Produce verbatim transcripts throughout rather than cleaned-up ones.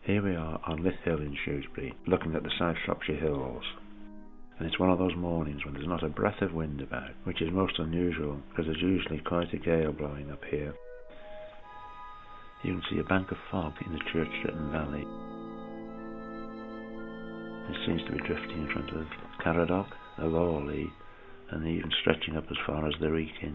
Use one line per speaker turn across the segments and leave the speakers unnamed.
Here we are on Lyth Hill in Shrewsbury, looking at the South Shropshire hills. And it's one of those mornings when there's not a breath of wind about, which is most unusual because there's usually quite a gale blowing up here. You can see a bank of fog in the Church Stretton valley. It seems to be drifting in front of Caradoc, the Lawley, and even stretching up as far as the Wrekin.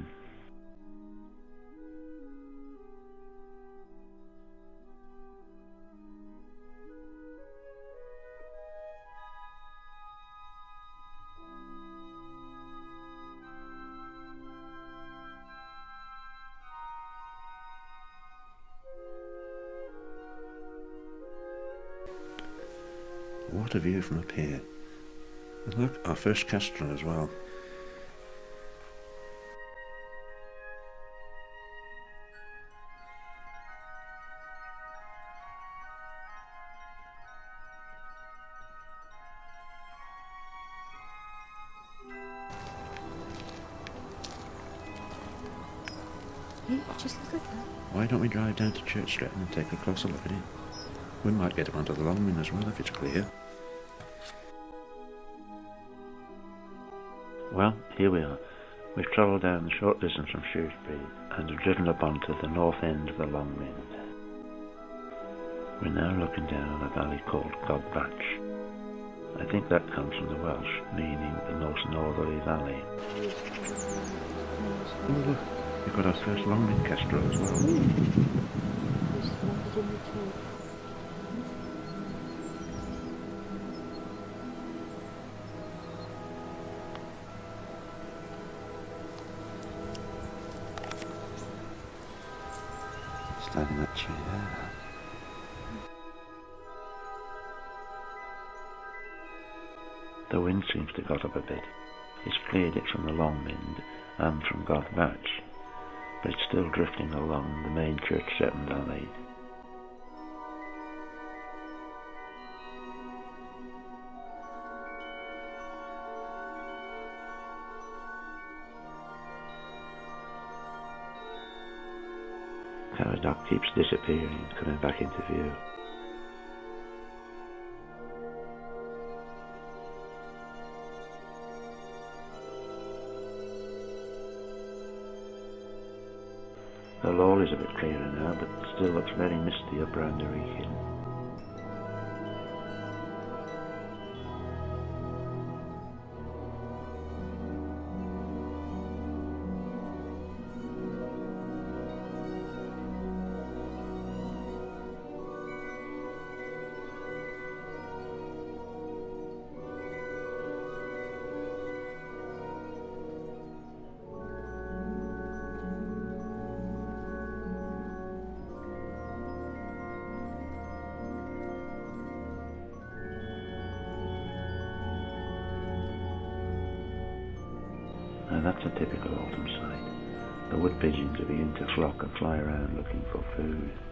What a view from up here. And look, our first kestrel as well.
Hey, just look at that.
Why don't we drive down to Church Stretton and take a closer look at it? We might get up onto the Long Mynd as well if it's clear. Well, here we are. We've travelled down the short distance from Shrewsbury and have driven up onto the north end of the Long Mynd. We're now looking down a valley called Godbatch. I think that comes from the Welsh, meaning the most northerly valley. Oh look, we've got our first Long Mynd kestrel as well. Stand in that tree there. The wind seems to have got up a bit. It's cleared it from the Long Mynd and from Godbatch, but it's still drifting along the main Church Stretton valley. Caradoc keeps disappearing, coming back into view. The Lawley's a bit clearer now, but still looks very misty up round the Wrekin. Now that's a typical autumn sight. The wood pigeons are beginning to flock and fly around looking for food.